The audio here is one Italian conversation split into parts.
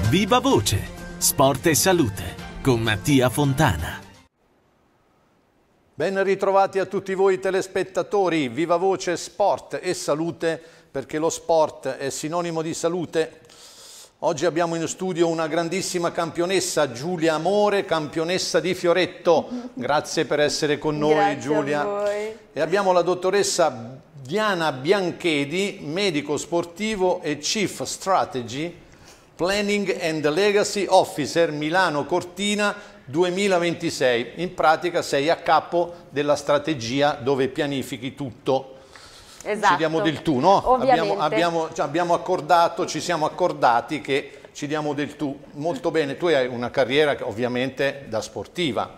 Viva Voce, sport e salute, con Mattia Fontana. Ben ritrovati a tutti voi telespettatori, Viva Voce, sport e salute, perché lo sport è sinonimo di salute. Oggi abbiamo in studio una grandissima campionessa, Giulia Amore, campionessa di fioretto. Grazie per essere con noi. Grazie Giulia. A voi. E abbiamo la dottoressa Diana Bianchedi, medico sportivo e Chief Strategy Planning and Legacy Officer Milano Cortina 2026. In pratica sei a capo della strategia dove pianifichi tutto. Esatto. Ci diamo del tu, no? Ovviamente. Abbiamo accordato, ci siamo accordati che ci diamo del tu. Molto bene, tu hai una carriera ovviamente da sportiva.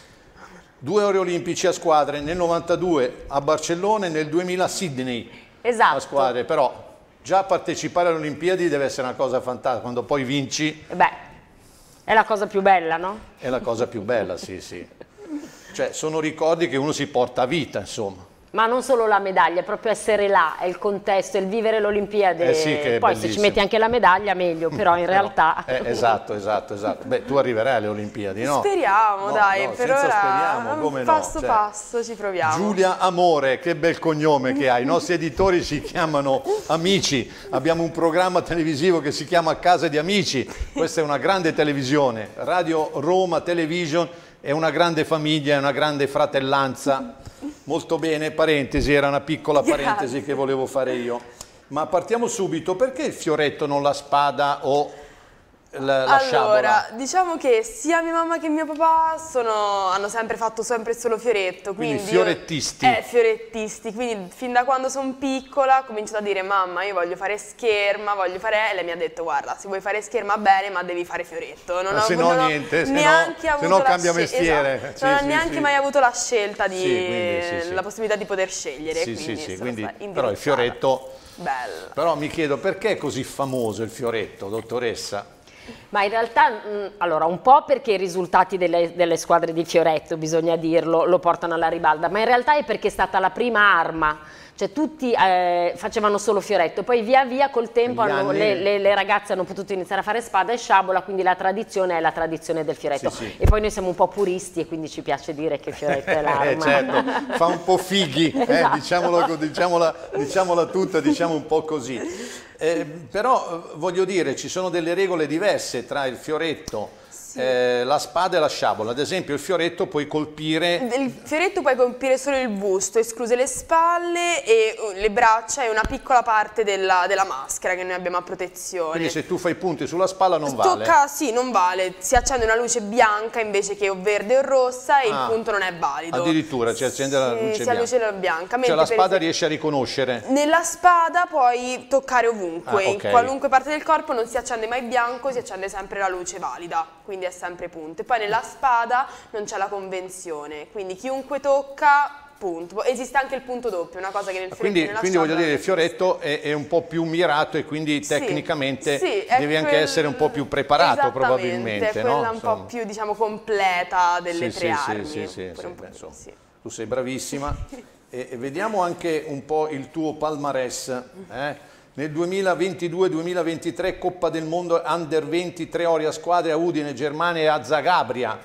2 ori olimpici a squadre, nel 92 a Barcellona e nel 2000 a Sydney. Esatto. A squadre, però già partecipare alle Olimpiadi deve essere una cosa fantastica, quando poi vinci. Beh, è la cosa più bella, no? È la cosa più bella, sì, sì. Cioè, sono ricordi che uno si porta a vita, insomma. Ma non solo la medaglia, è proprio essere là, è il contesto, è il vivere l'Olimpiade. Sì, che è poi bellissimo. se ci metti anche la medaglia meglio, però in realtà... Esatto. Beh, tu arriverai alle Olimpiadi, no? Speriamo, No, dai, no, per senza ora speriamo, come no? passo passo ci proviamo. Giulia Amore, che bel cognome che hai. I nostri editori si chiamano Amici. Abbiamo un programma televisivo che si chiama Casa di Amici. Questa è una grande televisione. Radio Roma Television è una grande famiglia, è una grande fratellanza. Molto bene, parentesi, era una piccola parentesi. Grazie. Che volevo fare io. Ma partiamo subito, perché il fioretto non la spada o la sciabola? Allora, diciamo che sia mia mamma che mio papà hanno sempre fatto solo fioretto. Quindi fiorettisti. Fiorettisti, quindi fin da quando sono piccola ho cominciato a dire: mamma, io voglio fare scherma, e lei mi ha detto: guarda, se vuoi fare scherma bene, ma devi fare fioretto. Non ho, se no niente, se no cambia mestiere. Esatto. Non ho neanche mai avuto la scelta la possibilità di poter scegliere. Quindi però il fioretto... Bello. Però mi chiedo, perché è così famoso il fioretto, dottoressa? Ma in realtà, allora, un po' perché i risultati delle squadre di fioretto, bisogna dirlo, lo portano alla ribalta, ma in realtà è perché è stata la prima arma. Cioè tutti facevano solo fioretto, poi via via col tempo le ragazze hanno potuto iniziare a fare spada e sciabola, quindi la tradizione è la tradizione del fioretto. Sì. E poi noi siamo un po' puristi e quindi ci piace dire che il fioretto è l'arma. Certo, fa un po' fighi, Esatto. diciamola tutta, diciamo un po' così. Però voglio dire, ci sono delle regole diverse tra il fioretto, la spada e la sciabola. Ad esempio il fioretto puoi colpire... Il fioretto puoi colpire solo il busto, escluse le spalle e le braccia e una piccola parte della maschera che noi abbiamo a protezione. Quindi se tu fai punti sulla spalla non vale? Sì, non vale. Si accende una luce bianca invece che o verde o rossa e il punto non è valido. Addirittura si accende la luce bianca. Si luce bianca. Cioè la spada riesce a riconoscere? Nella spada puoi toccare ovunque, in qualunque parte del corpo non si accende mai bianco, si accende sempre la luce valida, quindi è sempre punto. E poi nella spada non c'è la convenzione, quindi chiunque tocca, punto. Esiste anche il punto doppio, una cosa che nel fioretto quindi voglio dire, il fioretto è un po' più mirato e quindi tecnicamente devi anche essere un po' più preparato probabilmente. È quella un po' più, diciamo, completa delle tre armi. Tu sei bravissima. E vediamo anche un po' il tuo palmarès. Nel 2022-2023 Coppa del Mondo Under 20, 3 ori a squadre a Udine, Germania e a Zagabria.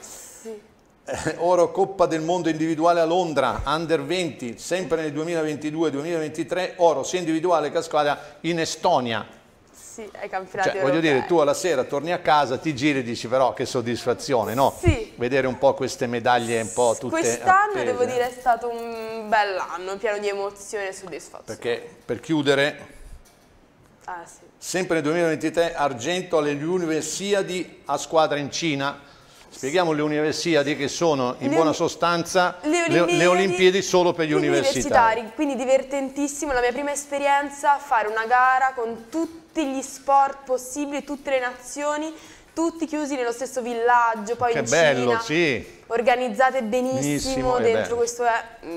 Oro Coppa del Mondo individuale a Londra, Under 20, sempre nel 2022-2023, oro sia individuale che a squadra in Estonia. Sì, ai campionati europei. Voglio dire, tu alla sera torni a casa, ti giri e dici però che soddisfazione, no? Sì. Vedere un po' queste medaglie un po' tutte Quest'anno appese. devo dire è stato un bell'anno, pieno di emozione e soddisfazione. Perché per chiudere... Sempre nel 2023 argento alle Universiadi a squadra in Cina. Spieghiamo le Universiadi, che sono in buona sostanza le Olimpiadi solo per gli universitari. Quindi divertentissimo, la mia prima esperienza, fare una gara con tutti gli sport possibili, tutte le nazioni, tutti chiusi nello stesso villaggio, poi in Cina. Che bello, sì. organizzate benissimo dentro questo,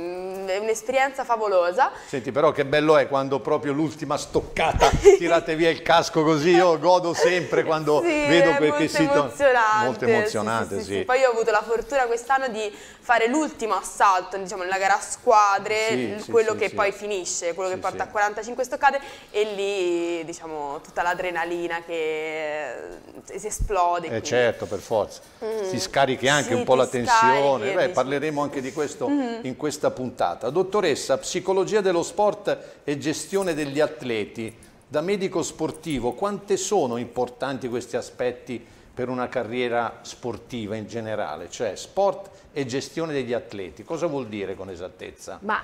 è un'esperienza favolosa. Senti, però che bello è quando proprio l'ultima stoccata tirate via il casco così, io godo sempre quando vedo quel sito. Molto emozionante, sì. Poi io ho avuto la fortuna quest'anno di fare l'ultimo assalto, diciamo, nella gara a squadre, quello che poi finisce, quello che porta a 45 stoccate, e lì, diciamo, tutta l'adrenalina che si esplode. Certo, per forza. Si scarichi anche un po' la tensione. Beh, parleremo anche di questo in questa puntata. Dottoressa, psicologia dello sport e gestione degli atleti. Da medico sportivo, quante sono importanti questi aspetti per una carriera sportiva in generale? Cioè sport e gestione degli atleti, cosa vuol dire con esattezza? Ma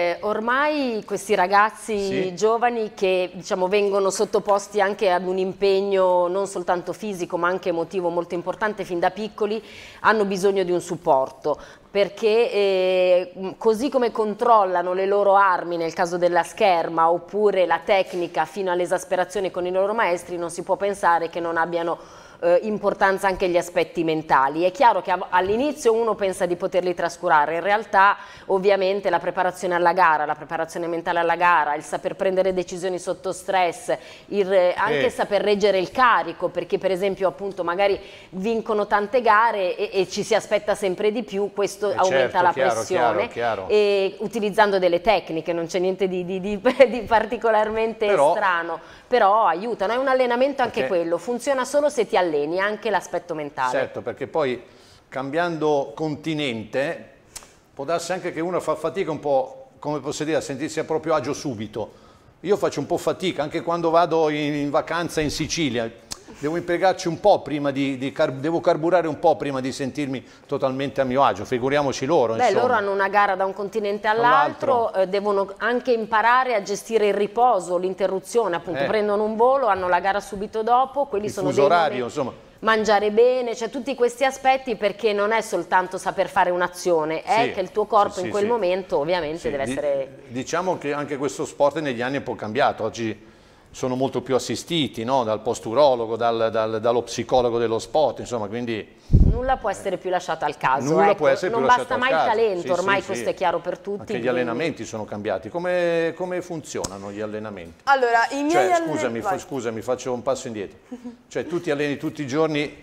ormai questi ragazzi giovani che, diciamo, vengono sottoposti anche ad un impegno non soltanto fisico ma anche emotivo molto importante fin da piccoli, hanno bisogno di un supporto, perché così come controllano le loro armi nel caso della scherma oppure la tecnica fino all'esasperazione con i loro maestri, non si può pensare che non abbiano importanza anche gli aspetti mentali. È chiaro che all'inizio uno pensa di poterli trascurare, in realtà ovviamente la preparazione alla gara, la preparazione mentale alla gara, il saper prendere decisioni sotto stress, anche saper reggere il carico, perché per esempio appunto magari vincono tante gare e ci si aspetta sempre di più, questo aumenta la pressione, e utilizzando delle tecniche, non c'è niente di particolarmente strano, però aiutano, è un allenamento anche quello, funziona solo se ti alleni, anche l'aspetto mentale. Certo, perché poi cambiando continente può darsi anche che uno fa fatica un po', come posso dire, a sentirsi a proprio agio subito. Io faccio un po' fatica anche quando vado in vacanza in Sicilia, devo impiegarci un po' prima devo carburare un po' prima di sentirmi totalmente a mio agio, figuriamoci loro. Beh, loro hanno una gara da un continente all'altro, devono anche imparare a gestire il riposo, l'interruzione, appunto prendono un volo, hanno la gara subito dopo, quelli sono dei orario, insomma. Mangiare bene, cioè tutti questi aspetti, perché non è soltanto saper fare un'azione, è che il tuo corpo in quel momento ovviamente deve essere... Diciamo che anche questo sport negli anni è un po' cambiato, oggi sono molto più assistiti, no? Dal posturologo, dallo psicologo dello sport, insomma, quindi... Nulla può essere più lasciato al caso, Nulla può essere più non lasciato basta mai il talento, ormai questo è chiaro per tutti. Anche gli allenamenti sono cambiati, come funzionano gli allenamenti? Allora, i miei scusami, faccio un passo indietro, cioè tu ti alleni tutti i giorni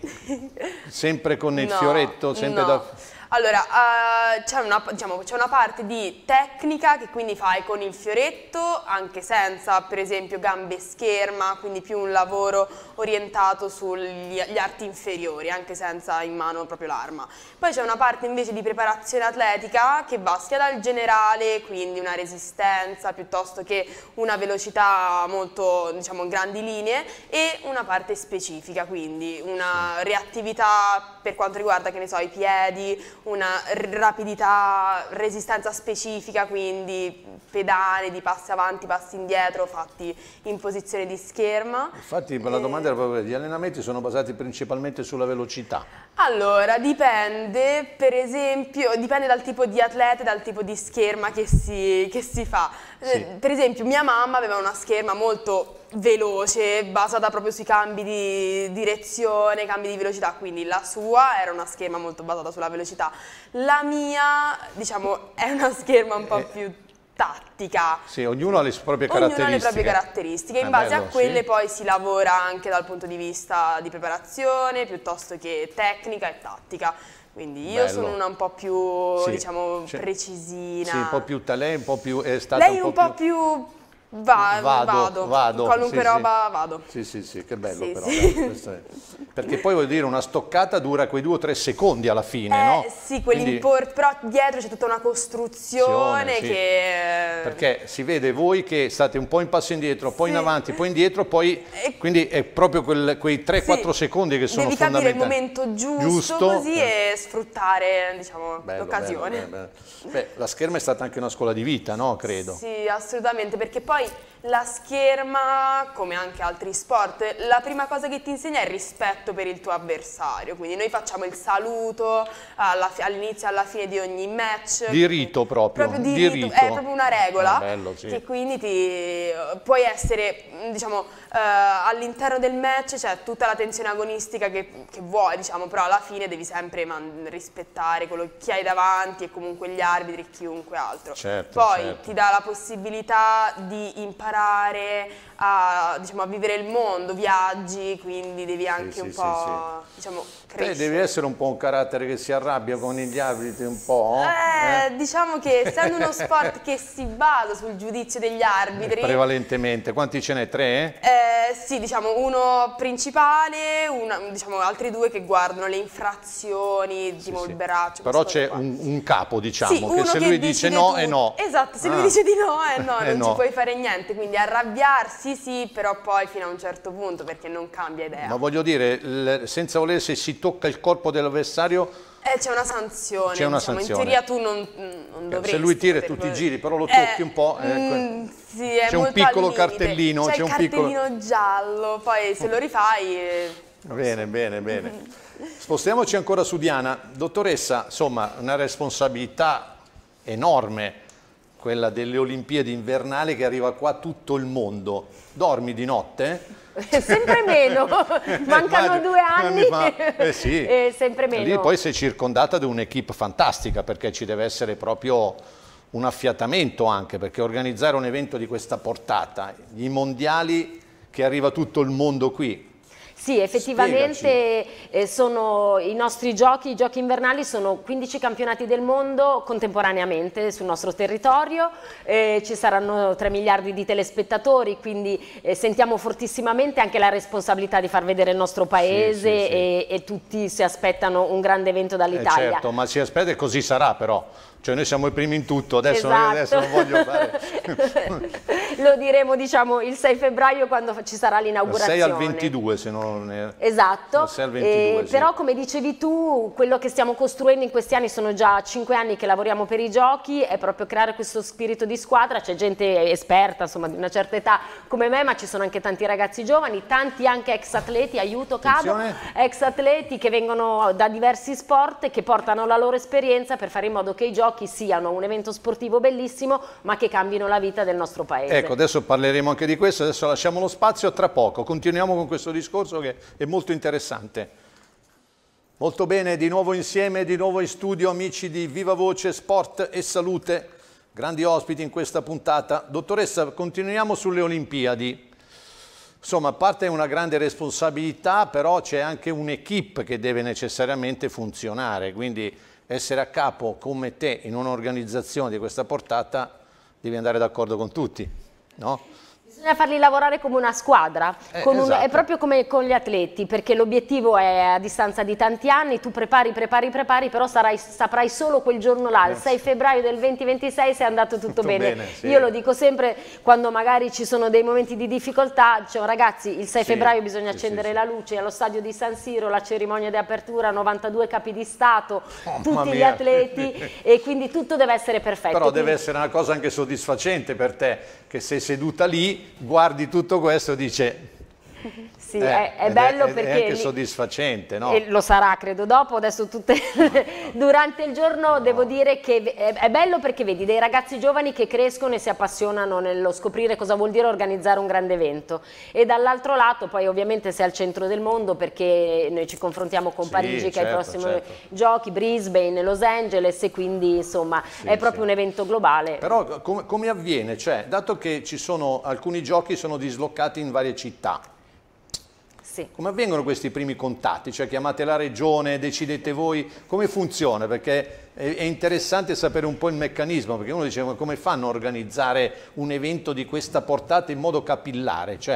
sempre con il fioretto, sempre da... Allora, c'è una parte di tecnica che quindi fai con il fioretto, anche senza, per esempio, gambe e scherma, quindi più un lavoro orientato sugli arti inferiori, anche senza in mano proprio l'arma. Poi c'è una parte invece di preparazione atletica che va sia dal generale, quindi una resistenza piuttosto che una velocità molto, diciamo, in grandi linee, e una parte specifica, quindi una reattività per quanto riguarda, che ne so, i piedi, una rapidità, resistenza specifica, quindi pedane di passi avanti, passi indietro fatti in posizione di scherma. Infatti la domanda era proprio, gli allenamenti sono basati principalmente sulla velocità? Allora, dipende, per esempio, dipende dal tipo di atleta e dal tipo di scherma che si fa. Per esempio, mia mamma aveva una scherma molto veloce, basata proprio sui cambi di direzione, cambi di velocità, quindi la sua era una scherma molto basata sulla velocità. La mia, diciamo, è una scherma un po' più tattica. Sì, ognuno ha le proprie caratteristiche. Ognuno ha le proprie caratteristiche, in base a quelle poi si lavora anche dal punto di vista di preparazione, piuttosto che tecnica e tattica. Quindi io sono una un po' più, diciamo, precisina. Sì, un po' più talento, un po' più... Lei un po' più... Vado. Qualunque roba vado. Sì, che bello però. Perché poi voglio dire, una stoccata dura quei 2 o 3 secondi alla fine, no? Sì, però dietro c'è tutta una costruzione che... Perché si vede voi che state un po' in passo indietro, poi in avanti, poi indietro, poi... Quindi è proprio quei 3-4 secondi che sono fondamentali. Devi capire il momento giusto così e sfruttare, diciamo, l'occasione. Beh, la scherma è stata anche una scuola di vita, no? Credo. Sì, assolutamente, perché poi La scherma, come anche altri sport, la prima cosa che ti insegna è il rispetto per il tuo avversario, quindi noi facciamo il saluto all'inizio e alla fine di ogni match. Di rito proprio. Di rito. È proprio una regola, bello, sì. che quindi puoi essere, diciamo, all'interno del match c'è tutta la tensione agonistica che vuoi, diciamo, però alla fine devi sempre rispettare chi hai davanti e comunque gli arbitri e chiunque altro. Certo, Poi certo. ti dà la possibilità di imparare a vivere il mondo, viaggi, quindi devi anche un po', diciamo, crescere. Devi essere un po' un carattere che si arrabbia con gli arbitri un po'? Diciamo che essendo uno sport che si basa sul giudizio degli arbitri... Prevalentemente. Quanti ce n'è? 3? Sì, diciamo uno principale, diciamo altri 2 che guardano le infrazioni, tipo il braccio. Però c'è un capo, diciamo, sì, che se lui dice no è no. Esatto, se lui dice di no è no, non ci puoi fare niente, quindi arrabbiarsi sì, però poi fino a un certo punto, perché non cambia idea. Ma voglio dire, senza voler, se si tocca il corpo dell'avversario... c'è una sanzione, c'è una diciamo, sanzione. in teoria tu non dovresti. Se lui tira e tu ti giri, però lo tocchi un po'... sì, è c'è un piccolo cartellino. C'è un cartellino giallo, poi se lo rifai... Bene, bene, bene. Spostiamoci ancora su Diana. Dottoressa, insomma, una responsabilità enorme, quella delle Olimpiadi invernali, che arriva qua tutto il mondo. Dormi di notte? Sempre meno, mancano 2 anni, sì. Sempre meno. Lì poi sei circondata da un'equipe fantastica, perché ci deve essere proprio un affiatamento anche, perché organizzare un evento di questa portata, i mondiali, che arriva tutto il mondo qui. Sì, effettivamente sono i nostri giochi, i giochi invernali sono 15 campionati del mondo contemporaneamente sul nostro territorio, ci saranno 3 miliardi di telespettatori, quindi sentiamo fortissimamente anche la responsabilità di far vedere il nostro paese e tutti si aspettano un grande evento dall'Italia. Certo, ma si aspetta e così sarà però. Cioè noi siamo i primi in tutto, adesso, esatto. adesso non voglio fare... Lo diremo, diciamo, il 6 febbraio quando ci sarà l'inaugurazione. Dal 6 al 22 se non è... Esatto, dal 6 al 22, sì. Però come dicevi tu, quello che stiamo costruendo in questi anni, sono già 5 anni che lavoriamo per i giochi, è proprio creare questo spirito di squadra. C'è gente esperta, insomma, di una certa età come me, ma ci sono anche tanti ragazzi giovani, tanti anche ex atleti, aiuto, cado, ex atleti che vengono da diversi sport e che portano la loro esperienza per fare in modo che i giochi siano un evento sportivo bellissimo, ma che cambino la vita del nostro paese. Ecco, adesso parleremo anche di questo, adesso lasciamo lo spazio, tra poco continuiamo con questo discorso che è molto interessante. Molto bene, di nuovo insieme, di nuovo in studio, amici di Viva Voce Sport e Salute, grandi ospiti in questa puntata. Dottoressa, continuiamo sulle Olimpiadi. Insomma, a parte una grande responsabilità, però c'è anche un'equipe che deve necessariamente funzionare, quindi essere a capo come te in un'organizzazione di questa portata devi andare d'accordo con tutti, no? Bisogna farli lavorare come una squadra, esatto. È proprio come con gli atleti, perché l'obiettivo è a distanza di tanti anni, tu prepari, però saprai solo quel giorno là, il 6 febbraio del 2026 se è andato tutto bene. Sì. Io lo dico sempre quando magari ci sono dei momenti di difficoltà, dicevo ragazzi il 6 febbraio bisogna accendere la luce, allo stadio di San Siro, la cerimonia di apertura, 92 capi di Stato, tutti gli atleti e quindi tutto deve essere perfetto. Però deve essere una cosa anche soddisfacente per te, che sei seduta lì, guardi tutto questo e dice... Sì, è bello perché... È anche soddisfacente, no? E lo sarà, credo, dopo, adesso durante il giorno devo dire che è bello perché vedi dei ragazzi giovani che crescono e si appassionano nello scoprire cosa vuol dire organizzare un grande evento. E dall'altro lato poi ovviamente sei al centro del mondo perché noi ci confrontiamo con Parigi che è il prossimo giochi, Brisbane, Los Angeles e quindi insomma è proprio un evento globale. Però come avviene? Cioè, dato che ci sono alcuni giochi sono dislocati in varie città, come avvengono questi primi contatti? Cioè chiamate la regione, decidete voi, come funziona? Perché è interessante sapere un po' il meccanismo, perché uno dice come fanno a organizzare un evento di questa portata in modo capillare? Cioè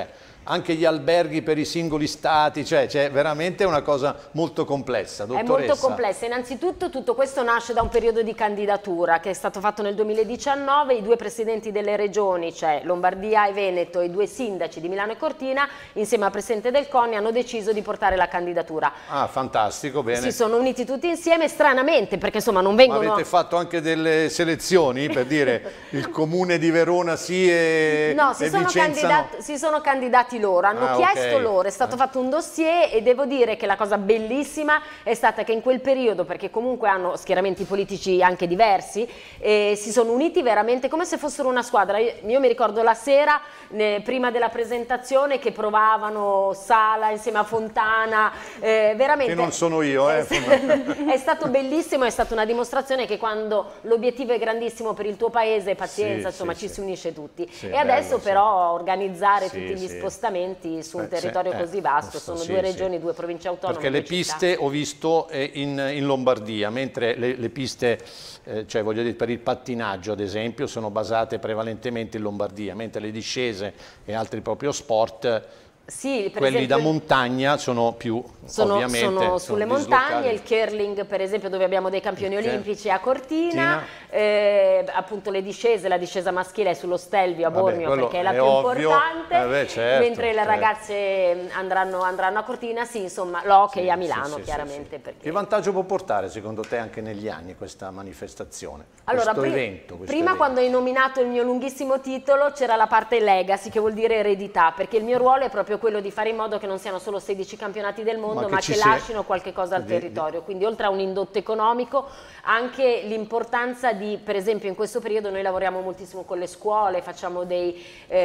anche gli alberghi per i singoli stati, cioè c'è veramente una cosa molto complessa, dottoressa. È molto complessa. Innanzitutto tutto questo nasce da un periodo di candidatura che è stato fatto nel 2019, i 2 presidenti delle regioni, cioè Lombardia e Veneto, e i 2 sindaci di Milano e Cortina, insieme al presidente del CONI, hanno deciso di portare la candidatura. Ah, fantastico, bene. Si sono uniti tutti insieme, stranamente, perché insomma non vengono... Ma avete fatto anche delle selezioni, per dire il comune di Verona sì e No, Vicenza no? si sono candidati loro, hanno chiesto loro, è stato fatto un dossier, e devo dire che la cosa bellissima è stata che in quel periodo, perché comunque hanno schieramenti politici anche diversi, si sono uniti veramente come se fossero una squadra. Io mi ricordo la sera, prima della presentazione, che provavano Sala insieme a Fontana, veramente... Che non sono io, È stato bellissimo, è stata una dimostrazione che quando l'obiettivo è grandissimo per il tuo paese, pazienza, insomma, ci si unisce tutti. E adesso però organizzare tutti gli spostamenti su un territorio così vasto, sono 2 regioni, 2 province autonome. Perché le piste ho visto in Lombardia, mentre le piste, cioè voglio dire, per il pattinaggio ad esempio, sono basate prevalentemente in Lombardia, mentre le discese e altri proprio sport... Sì, per quelli esempio, da montagna sono più ovviamente sono sulle montagne, il curling per esempio, dove abbiamo dei campioni olimpici a Cortina, appunto la discesa maschile è sullo Stelvio a Bormio, perché è la più importante, certo, mentre le ragazze andranno a Cortina, sì, insomma l'hockey a Milano chiaramente. Perché... Che vantaggio può portare secondo te anche negli anni questa manifestazione, allora, questo evento? Prima quando hai nominato il mio lunghissimo titolo c'era la parte legacy, che vuol dire eredità, perché il mio ruolo è proprio quello di fare in modo che non siano solo 16 campionati del mondo, ma che lasciano qualche cosa al territorio. Quindi oltre a un indotto economico, anche l'importanza di, per esempio in questo periodo noi lavoriamo moltissimo con le scuole, facciamo dei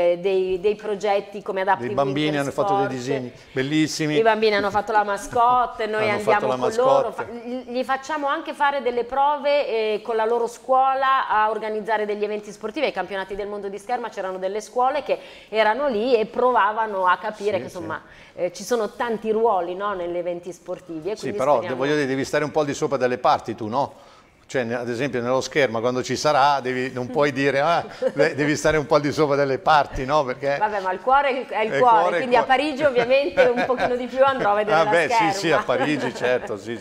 progetti come Adaptive I bambini hanno fatto dei disegni bellissimi. I bambini hanno fatto la mascotte, noi andiamo con loro, gli facciamo anche fare delle prove con la loro scuola a organizzare degli eventi sportivi. Ai campionati del mondo di scherma c'erano delle scuole che erano lì e provavano a capire che insomma ci sono tanti ruoli, no, negli eventi sportivi. E però voglio dire, devi stare un po' al di sopra delle parti tu, no? Cioè, ad esempio nello scherma quando ci sarà non puoi dire devi stare un po' al di sopra delle parti, no? Perché... Vabbè, ma il cuore è il cuore, quindi a Parigi ovviamente un pochino di più andrò a vedere la scherma. Sì, a Parigi certo, sì.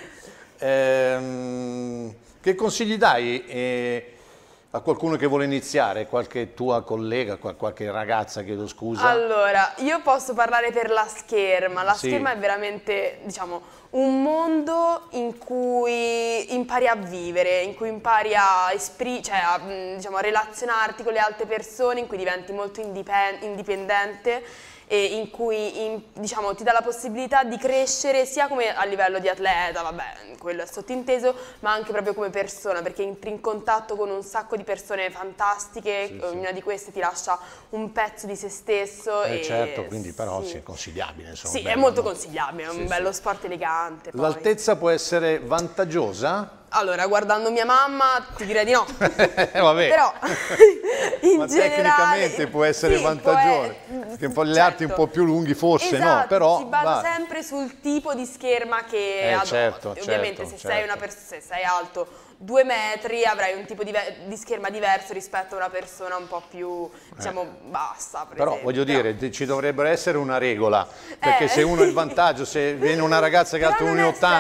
Che consigli dai a qualcuno che vuole iniziare, qualche tua collega, qualche ragazza, chiedo scusa? Allora, io posso parlare per la scherma. La scherma è veramente, diciamo, un mondo in cui impari a vivere, in cui impari a diciamo, a relazionarti con le altre persone, in cui diventi molto indipendente, e in cui diciamo, ti dà la possibilità di crescere sia come a livello di atleta, vabbè, quello è sottinteso, ma anche proprio come persona, perché entri in contatto con un sacco di persone fantastiche, ognuna di queste ti lascia un pezzo di se stesso. Certo, quindi però è consigliabile. Insomma, sì, bello, è molto consigliabile, è un bello sport elegante. L'altezza può essere vantaggiosa? Allora, guardando mia mamma ti direi di no, vabbè. Però ma tecnicamente può essere vantaggioso, perché un po' gli arti un po' più lunghi forse, no? Però si basa sempre sul tipo di scherma che adotti. Ovviamente se sei alto 2 metri avrai un tipo di scherma diverso rispetto a una persona un po' più, diciamo, bassa. Però voglio dire, ci dovrebbe essere una regola, perché se uno ha il vantaggio, se viene una ragazza che è alta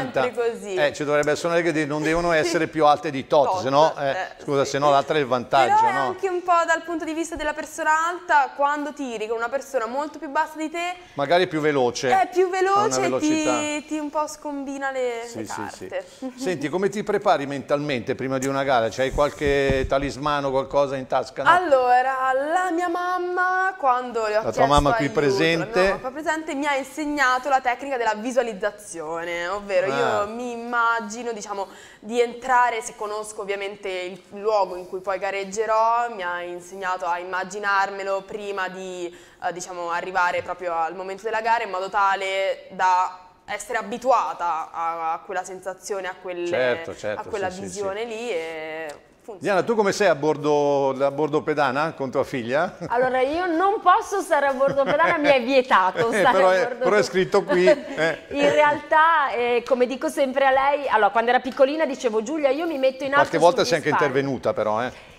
1,80, ci dovrebbe essere una regola che non devono essere più alte di tot, se no, scusa, se no l'altra è il vantaggio. Però è anche un po' dal punto di vista della persona alta, quando tiri con una persona molto più bassa di te, magari più veloce. È più veloce e ti un po' scombina le carte. Senti, come ti prepari mentalmente prima di una gara? C'hai qualche talismano, qualcosa in tasca? No? Allora, la mia mamma, quando le ho chiesto tua mamma qui aiuto, presente, mi ha insegnato la tecnica della visualizzazione, ovvero io mi immagino, diciamo, di entrare, se conosco ovviamente il luogo in cui poi gareggerò, mi ha insegnato a immaginarmelo prima di diciamo, arrivare proprio al momento della gara, in modo tale da essere abituata a quella sensazione, a quella visione lì. E funziona. Diana, tu come sei a bordo pedana con tua figlia? Allora, io non posso stare a bordo pedana, mi è vietato però è scritto qui. In realtà, come dico sempre a lei, allora quando era piccolina dicevo: Giulia, io mi metto in alto. Qualche volta sei anche intervenuta però,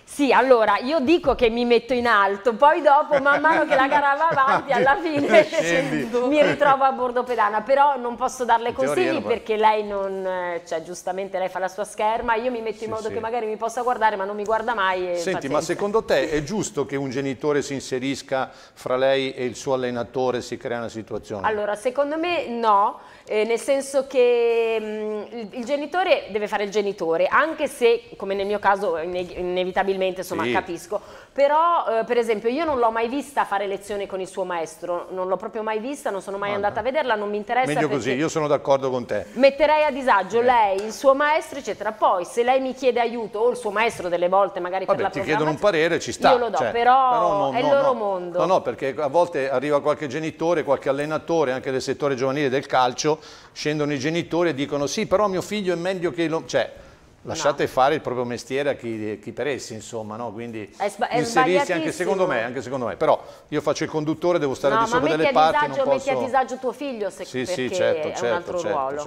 Sì, allora io dico che mi metto in alto, poi dopo man mano che la gara va avanti alla fine mi ritrovo a bordo pedana, però non posso darle consigli perché lei non, cioè giustamente lei fa la sua scherma, io mi metto in modo che magari mi possa guardare ma non mi guarda mai. Senti, ma secondo te è giusto che un genitore si inserisca fra lei e il suo allenatore, si crea una situazione? Allora, secondo me no, nel senso che il genitore deve fare il genitore, anche se, come nel mio caso, inevitabilmente, insomma, capisco, però per esempio io non l'ho mai vista fare lezioni con il suo maestro, non l'ho proprio mai vista, non sono mai andata a vederla, non mi interessa. Meglio così, io sono d'accordo con te. Metterei a disagio lei, il suo maestro, eccetera. Poi se lei mi chiede aiuto, o il suo maestro delle volte magari per la ti chiedono un parere, ci sta. Io lo do, però è il loro mondo. No, perché a volte arriva qualche genitore, qualche allenatore, anche del settore giovanile del calcio, scendono i genitori e dicono sì, però mio figlio è meglio che lo... Cioè, lasciate fare il proprio mestiere a chi per essi, insomma, no? Quindi inserirsi anche secondo me, però io faccio il conduttore, devo stare di sopra delle parti, non posso... metti a disagio tuo figlio perché certo, è un altro ruolo.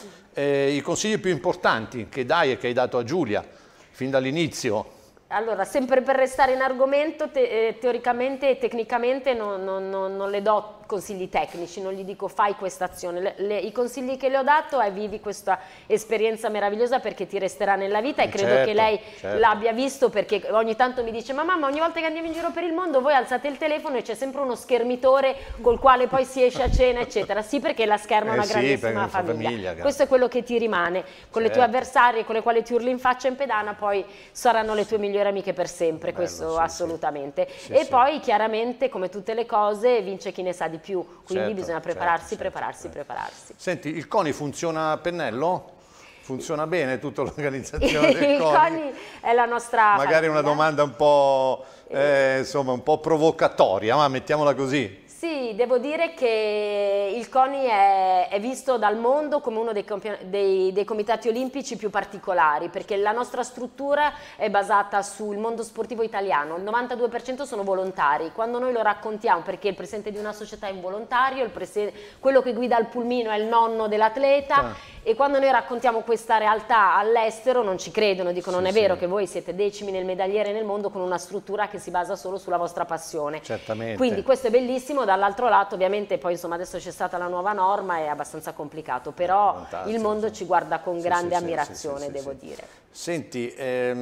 I consigli più importanti che dai e che hai dato a Giulia fin dall'inizio? Allora, sempre per restare in argomento, teoricamente e tecnicamente non le do consigli tecnici, non gli dico fai questa azione. I consigli che le ho dato è vivi questa esperienza meravigliosa perché ti resterà nella vita e credo che lei l'abbia visto, perché ogni tanto mi dice ma mamma, ogni volta che andiamo in giro per il mondo voi alzate il telefono e c'è sempre uno schermitore col quale poi si esce a cena, eccetera. Sì, perché la scherma è una grandissima famiglia. Questo è quello che ti rimane. Con le tue avversarie, con le quali ti urli in faccia in pedana, poi saranno le tue migliori amiche per sempre, questo assolutamente. E poi chiaramente, come tutte le cose, vince chi ne sa di più, quindi bisogna prepararsi. Senti, il CONI funziona a pennello? Funziona bene tutta l'organizzazione del CONI? Il CONI è la nostra magari famiglia. Una domanda un po', insomma, un po' provocatoria, ma mettiamola così. Sì, devo dire che il CONI è visto dal mondo come uno dei comitati olimpici più particolari, perché la nostra struttura è basata sul mondo sportivo italiano, il 92% sono volontari. Quando noi lo raccontiamo, perché il presidente di una società è un volontario, quello che guida il pulmino è il nonno dell'atleta, e quando noi raccontiamo questa realtà all'estero non ci credono, dicono non è vero che voi siete decimi nel medagliere nel mondo con una struttura che si basa solo sulla vostra passione. Certamente. Quindi questo è bellissimo. Dall'altro lato ovviamente poi insomma adesso c'è stata la nuova norma, è abbastanza complicato, però il mondo ci guarda con grande ammirazione, devo dire. Senti,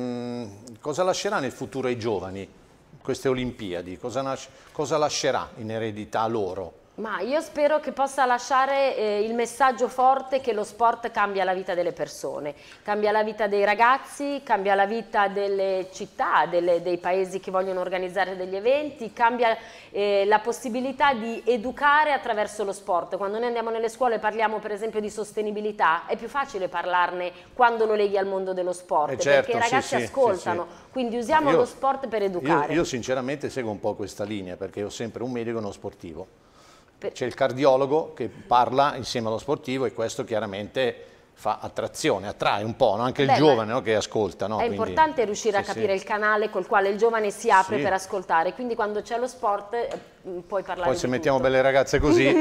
cosa lascerà nel futuro ai giovani queste Olimpiadi? Cosa lascerà in eredità loro? Ma io spero che possa lasciare il messaggio forte che lo sport cambia la vita delle persone, cambia la vita dei ragazzi, cambia la vita delle città, dei paesi che vogliono organizzare degli eventi, cambia la possibilità di educare attraverso lo sport. Quando noi andiamo nelle scuole e parliamo per esempio di sostenibilità, è più facile parlarne quando lo leghi al mondo dello sport, perché i ragazzi ascoltano, quindi usiamo lo sport per educare. Io sinceramente seguo un po' questa linea, perché ho sempre un medico e uno sportivo. C'è il cardiologo che parla insieme allo sportivo e questo chiaramente fa attrazione, attrae un po', no? Anche il giovane, no? Che ascolta. No? È importante riuscire a capire il canale col quale il giovane si apre per ascoltare, quindi quando c'è lo sport puoi parlare. Poi se mettiamo belle ragazze così,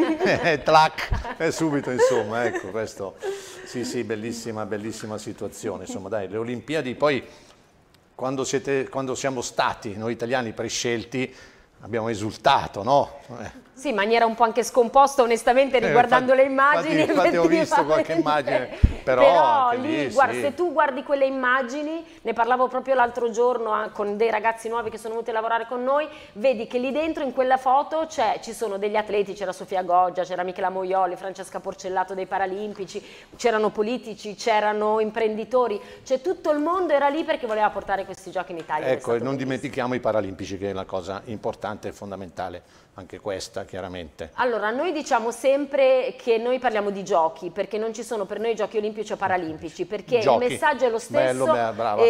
tlac, è subito, insomma, ecco questo. Sì, bellissima situazione, insomma dai, le Olimpiadi poi quando siamo stati noi italiani prescelti abbiamo esultato, no? Sì, in maniera un po' anche scomposta, onestamente, riguardando le immagini. Infatti ho visto qualche immagine, però lì, guarda, se tu guardi quelle immagini, ne parlavo proprio l'altro giorno con dei ragazzi nuovi che sono venuti a lavorare con noi, vedi che lì dentro in quella foto ci sono degli atleti, c'era Sofia Goggia, c'era Michela Moioli, Francesca Porcellato dei Paralimpici, c'erano politici, c'erano imprenditori, cioè tutto il mondo era lì perché voleva portare questi giochi in Italia. Ecco, e non dimentichiamo i Paralimpici, che è la cosa importante e fondamentale, anche questa chiaramente. Allora, noi diciamo sempre che noi parliamo di giochi, perché non ci sono per noi giochi olimpici o paralimpici, perché il messaggio è lo stesso. Brava.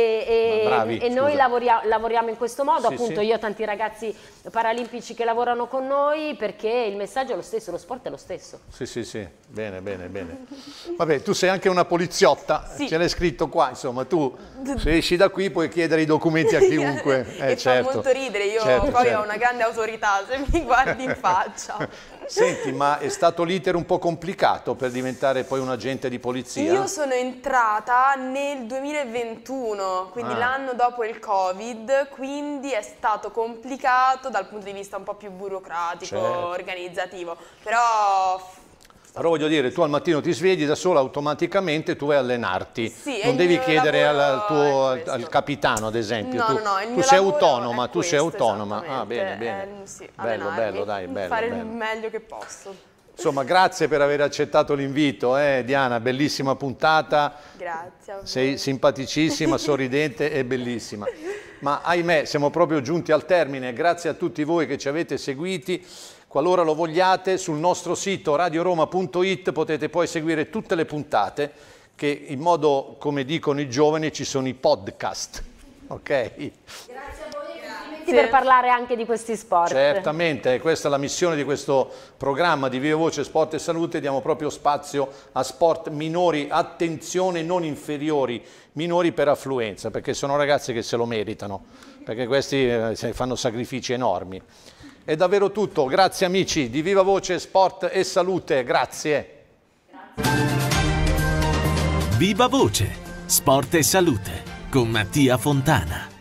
E noi lavoriamo in questo modo, appunto io ho tanti ragazzi paralimpici che lavorano con noi perché il messaggio è lo stesso, lo sport è lo stesso. Sì, bene. Vabbè, tu sei anche una poliziotta, ce l'hai scritto qua, insomma, tu se esci da qui puoi chiedere i documenti a chiunque. Fa molto ridere, io poi ho una grande autorità, se mi guardi in faccia. Senti, ma è stato l'iter un po' complicato per diventare poi un agente di polizia? Io sono entrata nel 2021, quindi l'anno dopo il Covid, quindi è stato complicato dal punto di vista un po' più burocratico, organizzativo, però voglio dire, tu al mattino ti svegli da sola, automaticamente tu vai a allenarti, sì, non devi chiedere al capitano, ad esempio. Tu sei autonoma, Ah, bene, bene. Sì, bello, dai, bello. Fare il meglio che posso. Insomma, grazie per aver accettato l'invito, Diana, bellissima puntata. Grazie. Sei simpaticissima, sorridente e bellissima. Ma ahimè, siamo proprio giunti al termine. Grazie a tutti voi che ci avete seguiti. Qualora lo vogliate, sul nostro sito radioroma.it potete poi seguire tutte le puntate, che in modo, come dicono i giovani, ci sono i podcast. Ok? Grazie a voi per parlare anche di questi sport. Certamente, questa è la missione di questo programma di Viva Voce Sport e Salute, diamo proprio spazio a sport minori, attenzione, non inferiori, minori per affluenza, perché sono ragazzi che se lo meritano, perché questi fanno sacrifici enormi. È davvero tutto, grazie amici di Viva Voce Sport e Salute, grazie. Viva Voce Sport e Salute con Mattia Fontana.